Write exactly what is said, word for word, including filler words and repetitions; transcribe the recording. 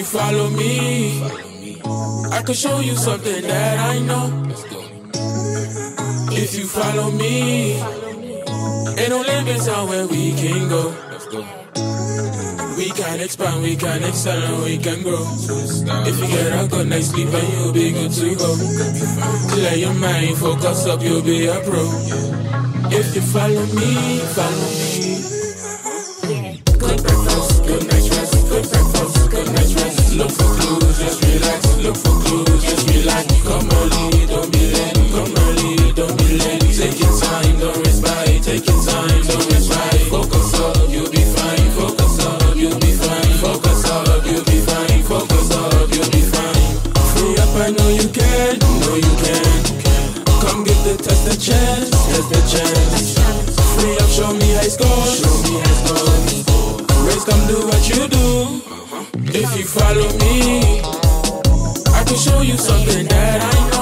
you follow me, I can show you something that I know. If you follow me, ain't no limits on where we can go. We can expand, we can excel, and we can grow. If you get a good night's sleep, and you'll be good to go. Let your mind focus up, you'll be a pro. If you follow me, follow me. Good breakfast, good night's rest. Good breakfast, good night's rest. Look for clues, just relax. Look for clues, just relax. Come early, don't be late. Come early, don't be late. Take your time, don't rest by. Take your time, don't rest by. Focus up, you'll be fine. Focus up, you'll be fine. Focus up, you'll be fine. Focus up, you'll be fine. Free up, I know you can. Know you can. Come give the test a chance. Test the chance. Free up, show me high score. Show me high score. Race, come do what you do. If you follow me, I can show you something that I know.